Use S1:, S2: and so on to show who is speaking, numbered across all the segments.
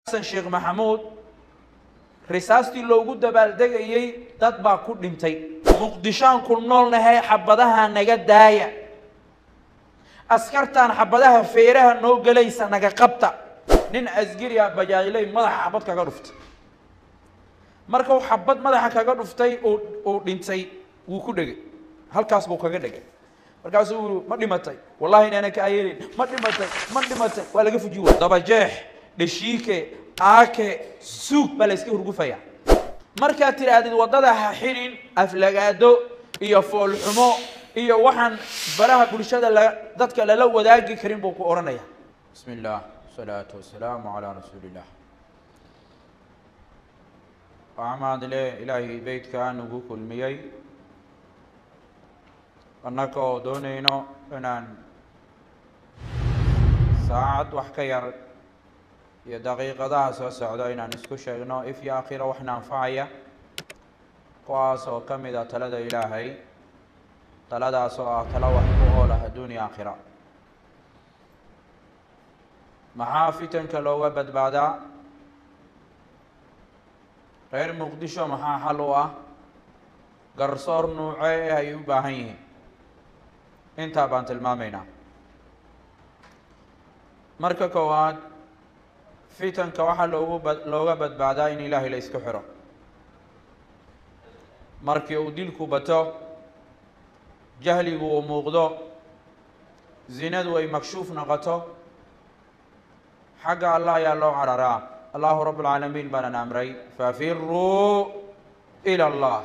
S1: الشيخ محمود رساستي لوجود دبالدقي تطبع كل انتي مقدشان كل نول نهاية حبضها نجد داية أسكرتان حبضها فيرها نو جليسة نجا قبطة نين أزجريا بجايلي ماذا حبض كجرفت مركو حبض ماذا كجرفتي أو انتي وكله هل كاسبو كجدك مركزوا ما دمتي والله إن أنا كأيرين ما دمتي ولا جفجوا ضبجح دشيكة آكة سوق بلسكي هرقفيا مركز ترى وضدها حين أفلقادو يفول حمو وحن براها كل شيء ذاتك لو وداقي كريم بوكو أورانيا بسم الله والصلاة والسلام على رسول الله وعماد إلهي بيت كان نقوك الميي أنكو دونينو أنان ساعد وحكير يا دقيقة ذا سعودينا نسكو شيئنا إف يا أخيرا وحنا نفعيا قواسو كم إذا تلد إلهي تلد سواء تلوح بغولها دنيا آخرة محافتن كلو وبد بعدا غير مقدشو محا حلوة قرصور نوعي هيوباهيه انت بانت المامينا مركا كواد فتن كواحد لوجا بد بعدين إلهي لا يسكحره مركي وديلكو بتو جهلي ومغضو زند ومكشوف نغتو حق الله يا الله عررا الله رب العالمين بنا أمري ففروا إلى الله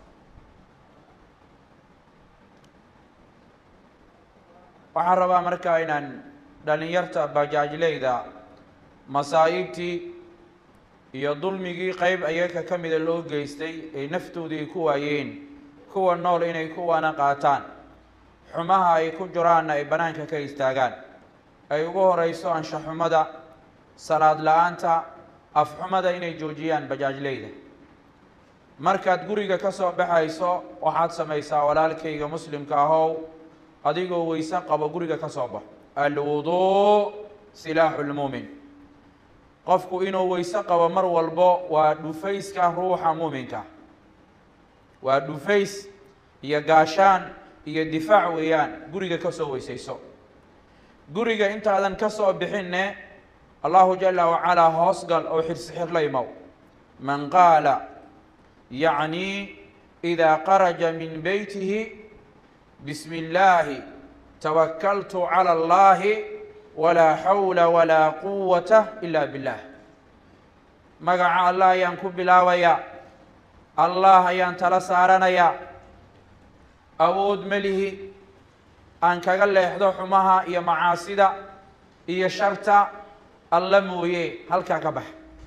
S1: وحربا مركاينا دنيرتا بجاج ليدا مصايبتي iyo dulmigii qayb ayaga kamid loo geystay ay naftoodii ku waayeen kuwa nool inay kuwana qaataan xumaha ay ku jiraan ay banaanka ka istaagaan ay ugu horeyso ansha xumada salaad la'aanta af xumada inay joojiyaan bajaajleyda markaad guriga ka soo baxayso waxaad samaysaa walaalkayga muslimka ahow adigoo weysa qabo guriga ka soo bax al-wudu silahul mu'min qofku inuu weysa qabo mar walbo waa dhufayska ruuxa muuminka waa dhufays iyo gaashaan iyo difaac weeyaan guriga ka soo weysayso guriga intaadan ka soo bixinne Allahu jalla wa ala hoosgal oo xir laymaw man qala yani idha kharaja min baytihi bismillah tawakkaltu ala Allah ولا حول ولا قوة إلا بالله مقع الله ينكو بلاويا الله ينتلا سارنا يا أود مليه أنك قال له يحضو حماها يا معاصدة يا شرطة الله مويه هل كاكبح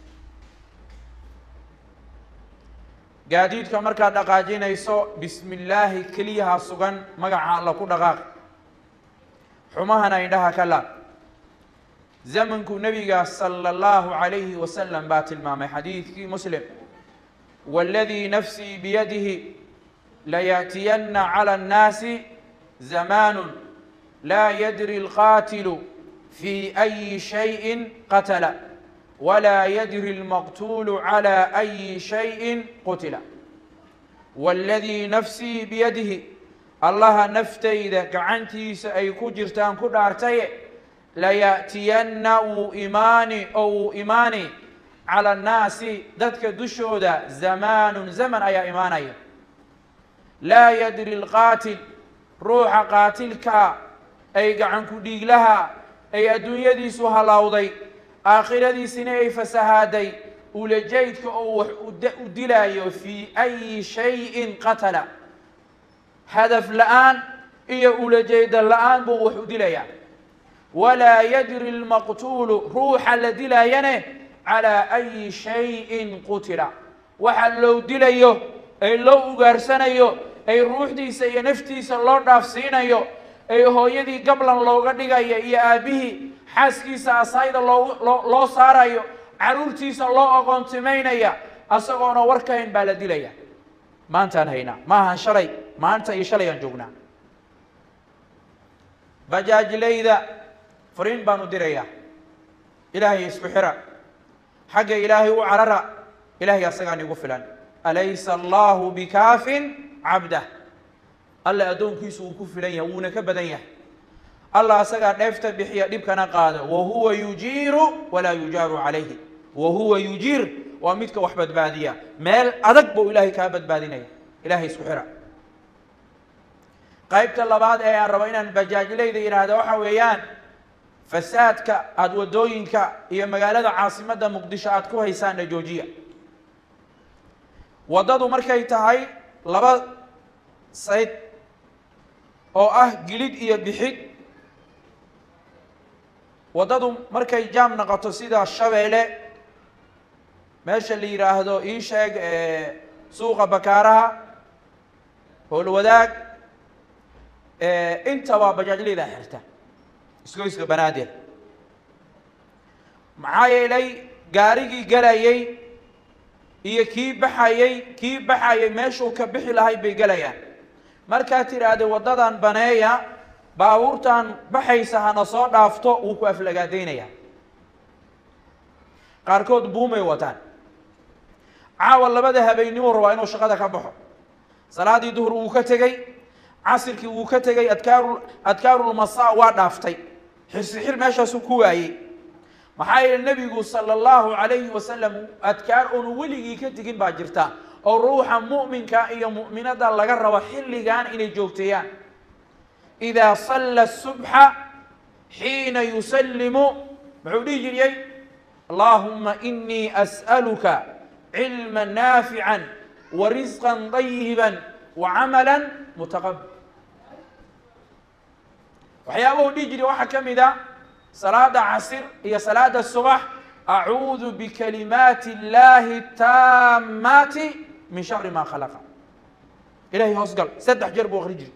S1: قاديد كمركا دقاجين يسو بسم الله كليها سغن مقع الله كو دقاق حماها نايدها كلا زمنك النبي صلى الله عليه وسلم بات المام حديث في مسلم والذي نفسي بيده ليأتين على الناس زمان لا يدري القاتل في أي شيء قتل ولا يدري المقتول على أي شيء قتل والذي نفسي بيده الله نفتي إذا كعنتي سأيكو جرتان كدارتي لا يأتين إيماني على الناس ذاتك دشودا زمن أي إيماني لا يدري القاتل روح قاتلك أي قعنك ديق لها أي الدنيا دي سوها لاوضي آخر دي سنة فسهادي ولجيتك أو دلاي في أي شيء قتل هدف الآن إيا ولجيد الآن بوح دلايا ولا يدري المقتول روح الذي لا ينه على أي شيء قتل وحلو دليو أي لو غرسنيو أي روح دي سي نفتي سلور دافسينيو أي هو يدي قبل لو غدغاي يا أبيه حاسكيسا أصايد لو سارايو عرورتيسا لو أقونتمينيا أساقونا وركاين بالدليا ما أنت هنا ما هنشري ما أنت يشري ينجونا بجاج ليدا فرين بانو ديريا إلهي يسبحرا حق إلهي وعرر إلهي أسقاني قفلا أليس الله بكاف عبده الله أدون كيسو كفلا يونك بدنيه الله أسقى نفت بحياء لبكنا قادة وهو يجير ولا يجار عليه وهو يجير ومتك وحبد بادية مال أدقبوا إلهي كابد بادينية إلهي سحرة قيبت الله بعد أيان ربينا بجاج ليدي إن هذا وحويان فسادك أدودوينك هي مقالة عاصمة مقدشة أدكو هيسان جوجية ودادو مركي تهي لبا سيد أو قليد إيا بحيد ودادو مركي جام نقطو سيدا الشبيلة ماشا اللي يراهدو إيشاق سوق بكارها هو الوداق انت وبجاج لي ذا حرته اسكو بنادر معايا لي غاريغي غلايي iyo kii baxayay meeshuu ka bixi lahay bay galayaan marka tiraade wadadan baneeya baabuurtan baxaysa hana soo dhaafto uu ku aflagaadeynaya qaarkood buumay wataan caawa labada habeenimo raba inuu shaqada ka baxo salaadii duhur uu ka tagay casirkii uu ka tagay adkaarul masaa waa dhaaftay xir meeshaas ku waayay maxay nabigu sallallahu alayhi wasallam adkaar oo weligii ka tagin baa jirta oo ruuxa mu'minka iyo mu'minada laga rabo xilligan inay joogteeyaan idha salla as-subha hina yusallimu muxuu jiriyay allahumma inni as'aluka ilman nafi'an wa rizqan tayyiban wa 'amalan mutaqabbal waxyaabaha dhijiri waxa kamida صلاة عصر هي صلاة الصبح أعوذ بكلمات الله التامات من شر ما خلق إلهي هصقل سدح جرب وخرجي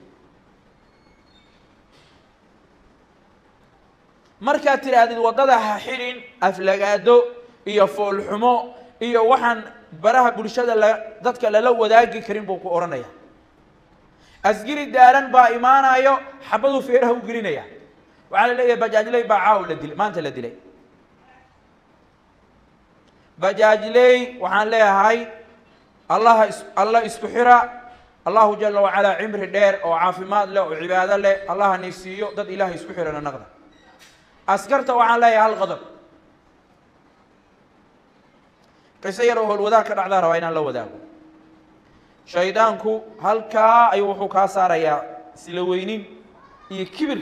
S1: مركا ترى هذه الوضدها حين أفلقادو إيا فول حمو إيا وحن براها برشادة ذاتك للو ذاقي كريم بوكو أورانيا أسجري داران با إيمانا يو حبضو فيره وقرينيا وعلى ليه بجاج لي باعاو لدلي ما أنت لدلي بجاج لي وعن ليه هاي الله اسكحرا الله جل وعلا عمر دير أو عافمات له وعبادة له الله نسيو ضد إله اسكحرا نغضب أسكرت وعن ليه هالغضب كسيره الوذاك الأعذار وين الله وذاك شيطانكو هلكا أيوحو كاسار يا سلوينين يكبر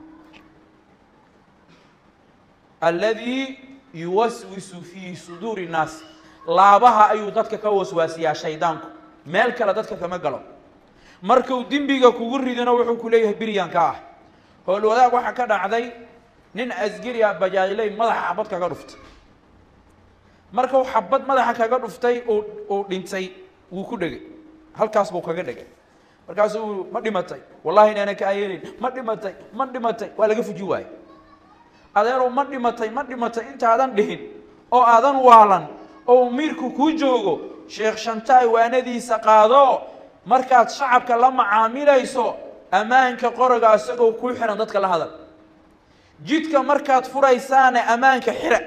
S1: الذي يوسوس في صدور الناس لا بها أي ضدك كوسواس يا شيطانك مالك لا ضدك كما قالوا مركو دنبيغا كوغري دنا وحو كليه بريان كاه هو الوذاك waxa ka dhacday nin asgari ah bajaajilay madaxa xabad kaga dhuftay markuu xabad madaxa kaga dhuftay oo dhintay wuu ku dhagay halkaas buu kaga dhagay markaas uu ma dhimatay wallahi inaan ka ayeelin ma dhimatay waa laga fuji waay adeero ma dhimatay inta aadan dhihin oo aadan waalan oo miirku ku joogo sheekh Shantaay waanadiisa qaado markaad shacabka la macaamilayso amaanka qoroga asagoo ku xiran dadka la hadal jidka markaad furaysaan amaanka xira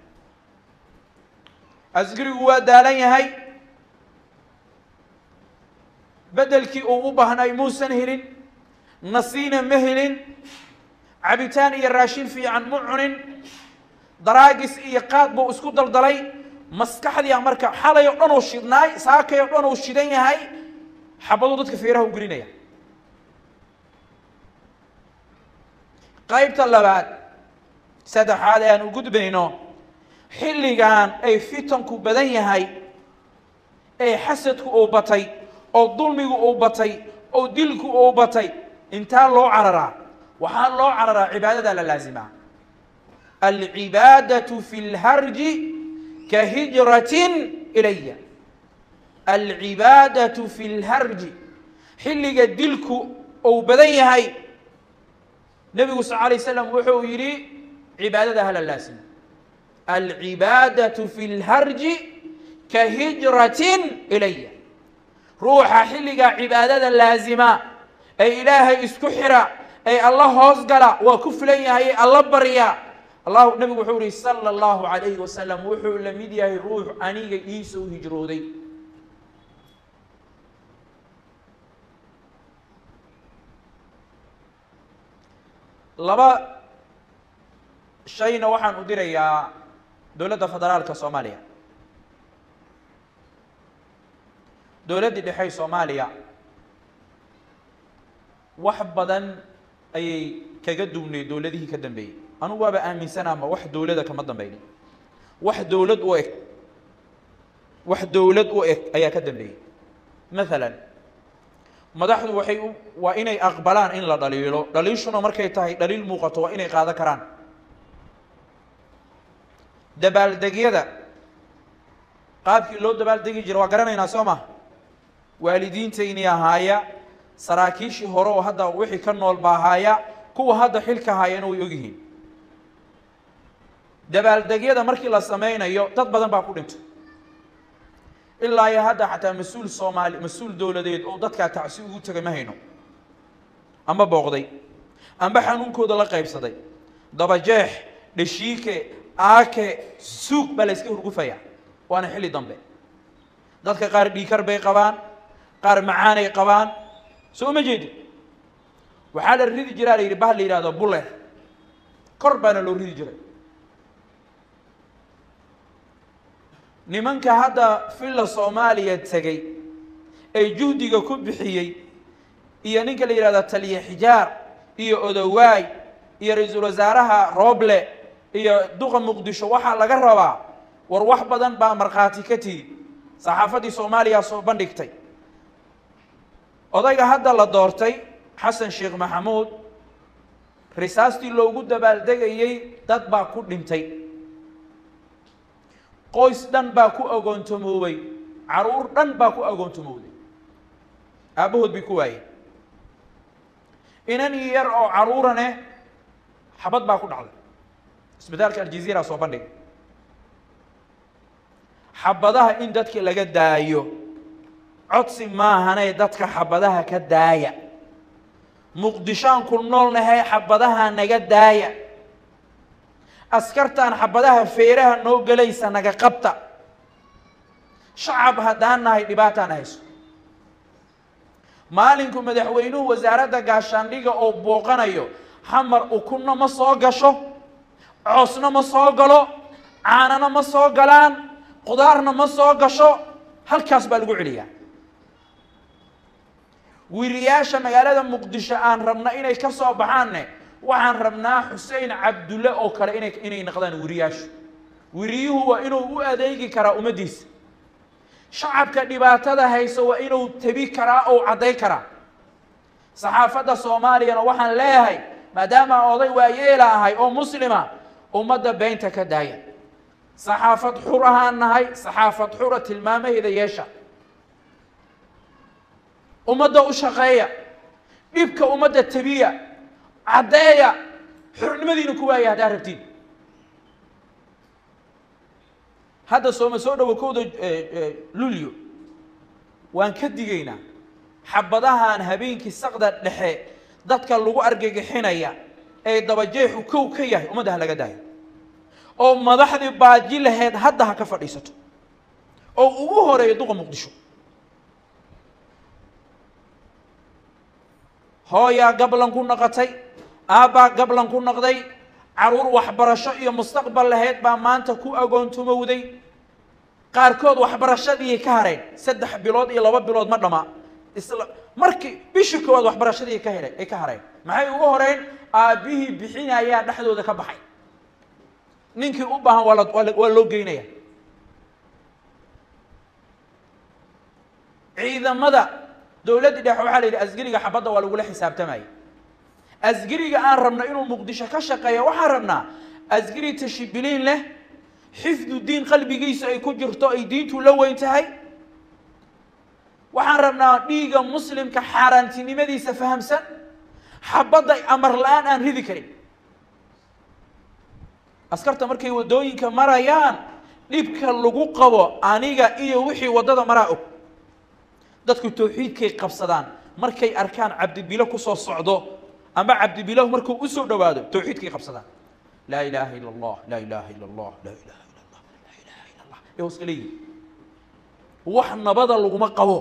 S1: asgarigu waa daalan yahay bedelkii uu u baahnay muusan helin nasiina ma helin cabitaan iyo raashin fiican ma cunin daraagis iyo qaad buu isku daldalay maskaxdii marka xalay oo dhan oo shidnaay saakay oo dhan oo shidan yahay xabadu dadka feeraha u gelinaya qaybta labaad saddexaad aan u gudbayno xilligan ay fitanku badan yahay ay xasadku oo batay oo dulmigu oo batay oo dilku oo batay inta loo cararaa waxaan loo cararaa cibaadada la laazima العبادة في الهرج كهجرة إلي العبادة في الهرج حلق الدلك أو بدي هاي نبي صلى الله عليه وسلم وحو يري عبادة أهل اللازم العبادة في الهرج كهجرة إلي روح حلق عبادة اللازمة أي إله اسكحرة أي الله هزقلا وكفلي هاي الله بريا الله النبي وحوري صلى الله عليه وسلم وحور لم يديه روح أنيق إيسو هجرودي لبا شيء وحن أدير يا دولة فدرال كصوماليا دولة دي حي صوماليا وحبدا أي كجدومني دولة دي كدم بي أنا وابا آمن سنة ما واحد دولة كم ضم بيني واحد دولة وإك واحد دولة وإك أي كدم بي مثلا مدحض وحي وإني أقبلان إن لا دليل شنو مركي تاي دليل موقت وإني قاعدة كران دبال دقيقة قابك لو دبال دقيقة جروا قرنا ناسوما والدين تيني هايا سراكيش هرو هذا وحي كنوا الباهايا كو هذا حلك هايا نو يوجين دبال دقيقة مركي لا سمينا يو تطبعاً باكودنت إلا يهذا حتى مسؤول صومالي مسؤول دولة ديد أو ضدك تعسيه وتجمعينه أما بغضي أما حنون كود الله قيب صدي ضبجح لشيكة آكة سوق بلسكه رقفيا وأنا حلي ضمبه ضدك قار بيكر بي قبان قار معاني قبان سو مجد وحال الريد جرالي يربح لي هذا بوله قربنا لو ريد جرالي nimanka hadda filla Soomaaliya tagay ay juhdiga ku bixiyay iyo ninka la yiraahdo taliye xijaar iyo odawaay iyo ra'iisul wasaaraha Roble iyo duqa Muqdisho waxa laga rabaa war wax badan baa marqaati ka tii saxaafadii Soomaaliya soo bandhigtay odayga hadda la doortay Xasan Sheekh Maxamuud risaastii loogu dabaaldegayay dad baa ku dhintay qoys dhan baa ku agoontomoobay caruur dhan baa ku agoontomooday aabahood bi ku waayay inan yar oo caruurane xabad baa ku dhacday isbitaalka Aljazeera soo bandhig xabadaha in dadka laga daayo codsi maahanay dadka xabadaha ka daaya muqdishaan ku noolnahay xabadaha naga daaya askartaan xabadaha feeraha noo galaysa naga qabta shacab hadaan nahay dhibaataan hayso maalinku madaxweynuhu wasaaradda gaashaandhiga oo booqanayo xamar ukunna ma soo gasho coosna ma soo galo caanana ma soo galaan qudaarna ma soo gasho halkaas baa lagu celiyaa wiiriyaasha magaalada Muqdisho aan rabna inay ka soo baxaanne waxaan rabnaa Xuseen Cabdulle oo kale inay noqdaan wiiriyaash wiiriyuhu waa inuu u adeegi karaa umadiisa shacabka dhibaatada hayso waa inuu tabi karaa oo caday karaa saxaafadda Soomaaliyana waxaan leeyahay maadaama oday waayeela ahay oo muslima ummadda beenta ka daaya saxaafad xur ahaan nahay saxaafad xura tilmaamaheeda yeesha ummadda u shaqeeya dhibka ummadda tabiya عدايا حرنمدين كوايا هذا عرفتين هذا سوما سودا وكود لوليو وان كديجينا حبضها عن هبينك السقدة لحي ضدك اللغو أرجع حنايا أي ضبجيح وكو كيه وما ده لقداي أو ما ضحد باجيل هاد هدها كفريسته أو هو ريدوغ مقدشو هايا قبل أن كنا قتي أبا قبل أن كنا قضي عرور وحبرشة مستقبل لهيد بامانتا كو أقونتو مودي قاركود وحبرشة دي كهرين سدح بلود إلا بلود مرنما مركي بيشو كود وحبرشة دي كهرين معي وهرين أبيه بحين أيا نحدو ذا كبحي نينكي أبها ولا جينيا إذا مدى دولتي دحو حالي أزقريقا حبضا ولا ولا حساب تماي أزقريقا آن ربنا إنو مقدشة كشقايا وحا ربنا أزقري تشبلين له حفظ الدين قلبي قيسا أي كجرتو أي دينتو لو انتهي وحا ربنا ديقا مسلم كحارانتيني مدي سفهم سن حبضا أمر الآن أن ريذي كريم أسكرت مركي ودوين كمرايان ليبكا اللقو قبو آنيقا إيا وحي ودادا مراؤك dadku tawxiidkay qabsadaan markay arkaan cabdi bilo ku soo socdo ama cabdi bilo markuu u soo dhawaado tawxiidkay qabsadaan لا إله إلا الله لا إله إلا الله لا إله إلا الله لا إله إلا الله يوصلي وحنا بدل لقما قوه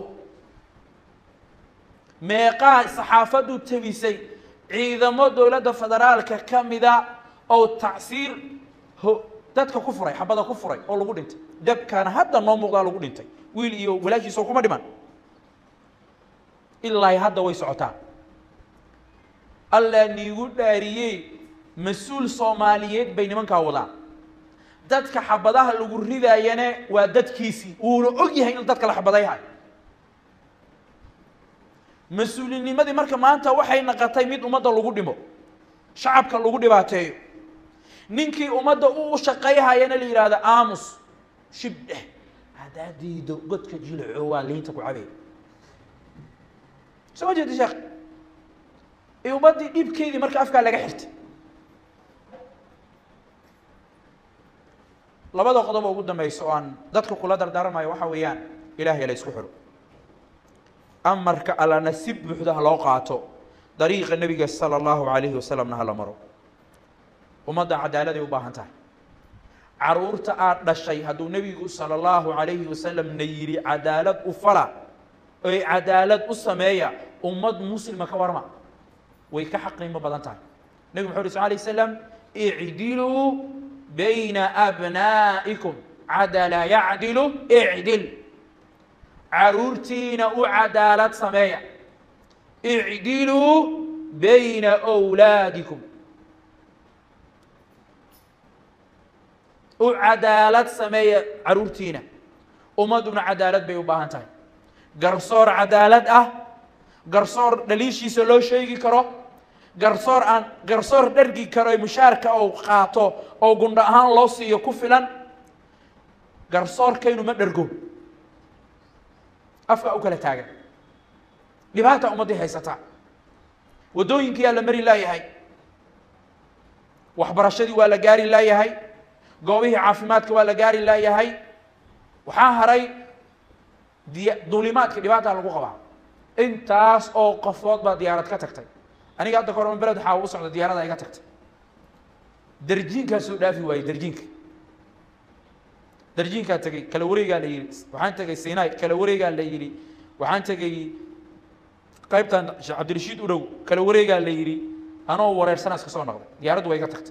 S1: ميقا صحافة تبيسي إذا ما دولة فدرال ككامدة أو تعسير هو dadka ku furay xabada ku furay oo lagu dhintay dabkan hadda noo muuqda lagu dhintay wiil iyo walaashi soo kuma dhiman ilaa hadda way socotaa alla niigu dhaariyay mas'uul Soomaaliyeed bay nimanka wadaan dadka xabadaha lagu ridaayana waa dadkiisi uu og yahay in dadka la xabadayahay mas'uulinimadii marka maanta waxay naqatay mid umada lagu dhimo shacabka lagu dhibaateeyo ninkii umada uu shaqeeyayna la yiraahdo aamus shibdeh hadaadiido godka jilco waa liinta ku cabay soo jeedi sheekh ee umadii dhibkeedii marka afka laga xirtay labada qodob ugu dambeeyay aan dadka kula dardaarmayo waxa weeyaan ilaahay la isku xiro amarka ala nasib buuxda loo qaato dariiqa nabiga sallallahu alayhi wasallam na la maro umada cadaalad ay u baahan tahay caruurta aad dhashay haduu nabigu sallallahu alayhi wasallam nayiri cadaalad u fala ay cadaalad u sameeya ummad muslima ka warma way ka xaqimo badan tahay nabiga muxuu sallallahu alayhi wasallam i'dilu bayna abnaa'ikum adala ya'dilu i'dil caruurtiina u cadaalad sameeya i'dilu bayna awlaadikum وعدالة سمية عرورتينا ومدن عدالة بيوباهن تاي قرصور عدالة قرصور دليشي سلو شيء كرو قرصور درجي كرو مشاركة أو قاطو أو قندهان لوسي يكفلن قرصور كينو مدرجو أفكا أكل تاجر لبعته أمضي هاي ستا ودوين كيا لمري لا يهاي وحبرشدي ولا جاري لا يهاي قويه عافيماتك ولا جاري لا يهاي وحاهري ظلمات كدباتها لغو قبا انتاس او قفوات با ديارات كتكتي اني قاعد اكور من بلد حاول وصعد ديارات اي كتكتي درجينكا سو دافي واي درجينكا تغي كلا وريغا لا يري waxaan tagay Siinay kala wareega la yiri waxaan tagay qaybtan Cabdi Rashiid u dhow kala wareega la yiri anoo wareersan iska soo noqday diyaaradu way ka tagtay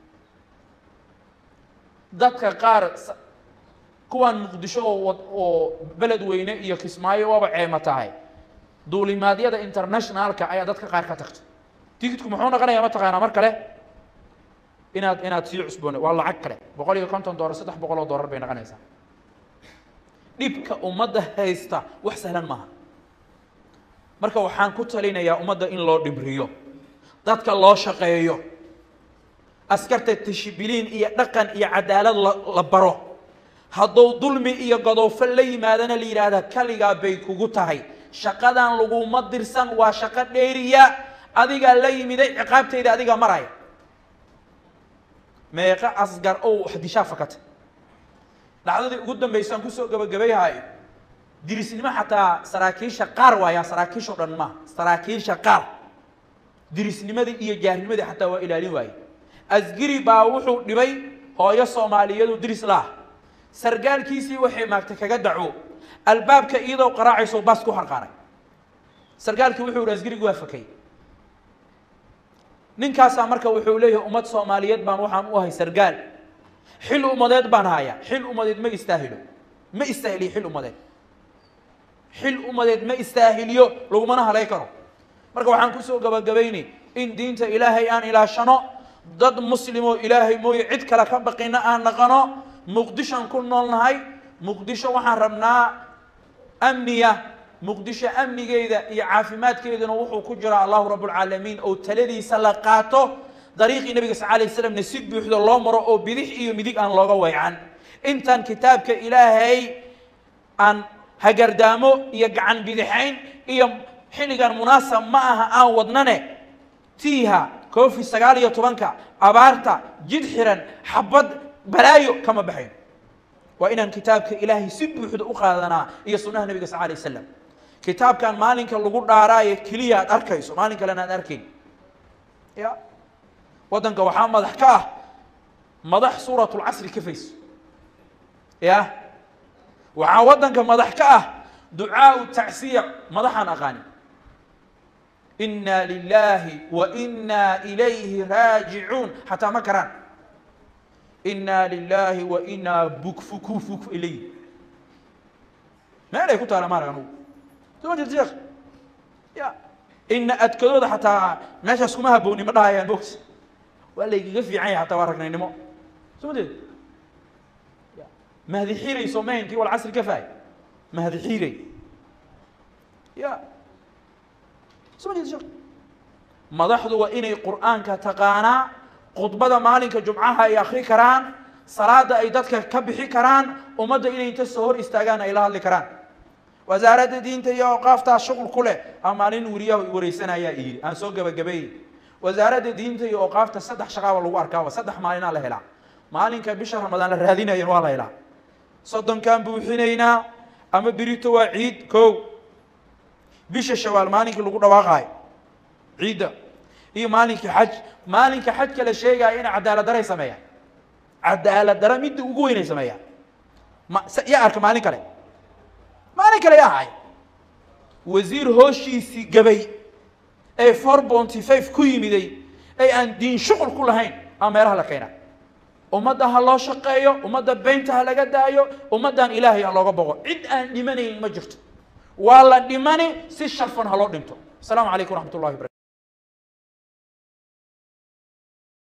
S1: dadka qaar kuwan Muqdisho oo balad weyne iyo Kismaayo waba ceema tahay duulimaadyada internationalka ayaa dadka qaar ka tagtay tigidku muxuu noqonayaa ma taqaana mar kale inaad sii cusboon waa lacag kale $150 $300 bay noqonaysaa dhibka umada haysta wax sahlan maaha marka waxaan ku talinayaa umada in loo dhibriyo dadka loo shaqeeyo askarta tashbiiliin iyo dhaqan iyo cadaalad la baro hadduu dulmi iyo godofo la yimaadana la yiraahdo kaliga bay kugu tahay shaqadan lagu ma dirsan waa shaqo dheeriya adiga la yimiday ciqaabteeda adiga maray meeqa asgar oo xadisha fakat dhacdadii ugu dambeysay ku soo gabagabeeyay dirisnimo xataa saraakiisha qaar waaya saraakiisha dhan ma saraakiisha qaar dirisnimadii iyo jaahilnimadii xataa waa ilaalin waayay asgiri baa wuxuu dhibay hooyo Soomaaliyeed diris la sargaalkiisii waxay maagtay kaga daco albaabka iyadoo qaraacayso bas ku harqaanay sargaalkii wuxuu asgirigu waafaqay ninkaas marka wuxuu leeyahay ummad Soomaaliyeed baan waxaan u ahay sargaal xil umadeed baan haya xil umadeed ma istaahili xil umadeed ma istaahiliyo lagumana halay karo marka waxaan ku soo gabagabeynay in diinta Ilaahay aan ilaashano dad muslimo Ilaahay mooy cid kala ka baqina aan naqano muqdisho ku noolnahay muqdisho waxaan rabnaa amniya muqdisho amnigeeda iyo caafimaadkeedana wuxuu ku jira Allah rabbul alamin oo taladiisa la qaato dariiqi nabiga sallallahu alayhi wasallam nasib buuxdo loo maro oo bidix iyo midig aan looga waycan intan kitaabka Ilaahay aan hagardaamo iyo gacan bidixayn iyo xiligan munaasab ma aha aan wadnane tiiha كوفي سجالية طبانكا أبارتا جد حرن حبض بلايو كما بحين وإن كتابك إلهي سب حد أخذنا يصنعه النبي صلى الله عليه وسلم كتاب كان مالك اللي قلنا راي كليا أركيس مالك لنا أركين يا ودنك وحمد حكاه مدح سورة العصر كفيس يا وعودن كمدح كأه دعاء التعسير مدحنا أغاني إنا لله وإنا إليه راجعون حتى مكران إنا لله وإنا بكفكوفك إليه ما لا يكون على مارغنو ثم تجيخ يا إن أتكلود حتى ماشي اسمها بوني ما هي بوكس ولا يقفي عين حتى ورقنا نمو ثم تجي ما هذه حيرة يسمين كي والعصر كفاية ما هذه حيرة يا ثم تجي مدحض وإني قرآن كتقانا خطبة مالك جمعها يا أخي كران صلاة أيدتك كبحي كران ومد إني تسهر استاجانا إلى هذا كران وزارة الدين تيا وقافت الشغل كله أمانين وريا وريسنا يا إيه أنا سوق جبي وزارة الدين تيا وقافت صدح شقاوة والواركا وصدح مالنا له لا مالك بشهر رمضان الرهدين ينوالا لا صدق كان بوحينينا أما بريتوا عيد كو بيش الشوال مالك اللي قلنا واقعي عيد هي مالك حج كلا شيء إن عدالة دري سمايا عدالة دري ميد وقوين سمايا ما يا أرك مالك لا يا هاي وزير هوشي سي جبي أي 4.5 كوي مدي أي أن دين شغل كل هين أميرها لكينا ومدها الله شقيه ومدها بنتها لقدايو ومدها إلهي الله قبضه عد أن دماني مجرت والله دماني سي شرفن هلو دمتو السلام عليكم ورحمة الله وبركاته